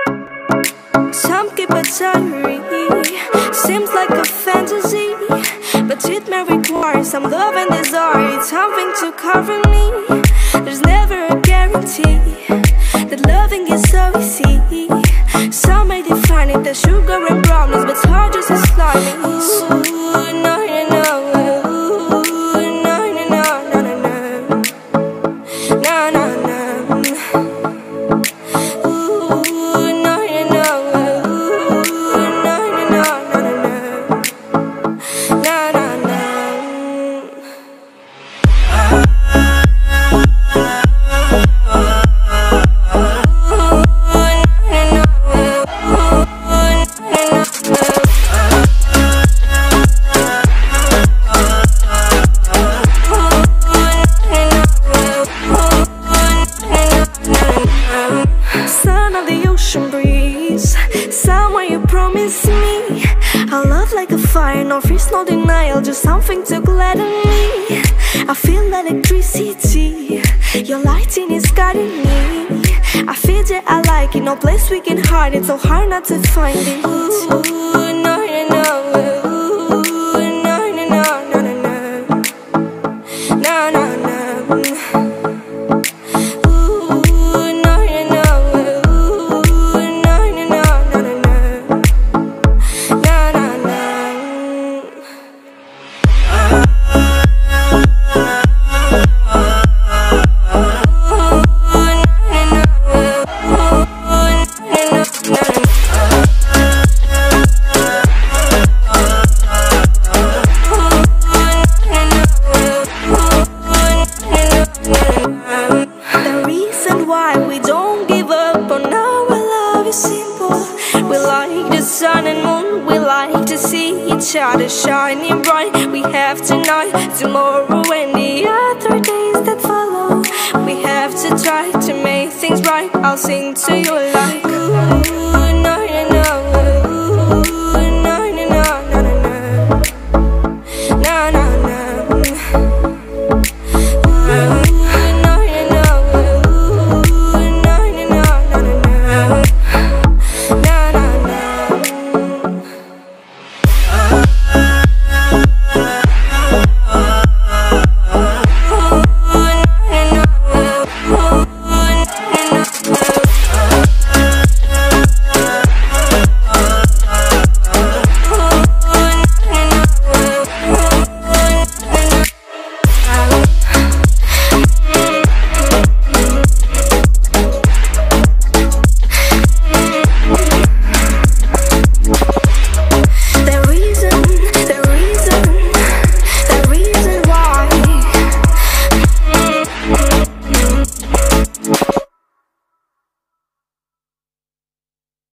Some keep a diary, seems like a fantasy, but it may require some love and desire, something to cover me. There's never a guarantee that loving is so easy. Some may define it as sugar and brownies, but it's hard just as slimy. Ooh, no, you know. Ooh, no, no, no, no, no, no. No, no, no. Ooh, no, you know. Ooh, no, no, no, no, no, no. No, no, no. Son of the ocean breeze, somewhere you promised me a love like a fire, no freeze, no denial, just something to gladden me. I feel electricity, your lighting is guiding me. I feel that I like it, no place we can hide it, so hard not to find it. Ooh, no, you know. Ooh, no, no, no, no, no, no. No, no, no. Sun and moon, we like to see each other shining bright. We have tonight, tomorrow and the other days that follow. We have to try to make things right. I'll sing to you.